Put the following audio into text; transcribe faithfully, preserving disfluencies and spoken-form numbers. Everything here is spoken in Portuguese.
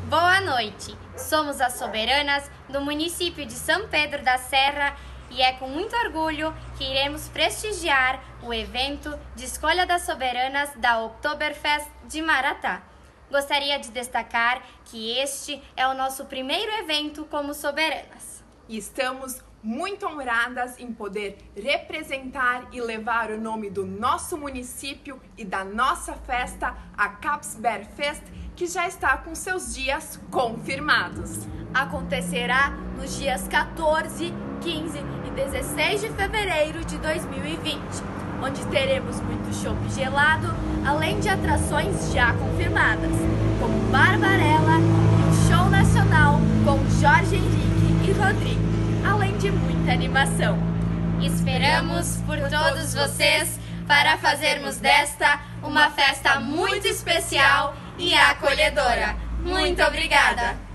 Boa noite, somos as soberanas do município de São Pedro da Serra e é com muito orgulho que iremos prestigiar o evento de escolha das soberanas da Oktoberfest de Maratá. Gostaria de destacar que este é o nosso primeiro evento como soberanas. E estamos muito honradas em poder representar e levar o nome do nosso município e da nossa festa, a Kapsbergfest, que já está com seus dias confirmados. Acontecerá nos dias quatorze, quinze e dezesseis de fevereiro de dois mil e vinte, onde teremos muito chopp gelado, além de atrações já confirmadas, como Barbarella e o show nacional com Jorge Henrique e Rodrigo, além de muita animação. Esperamos por todos vocês para fazermos desta uma festa muito especial e acolhedora. Muito obrigada!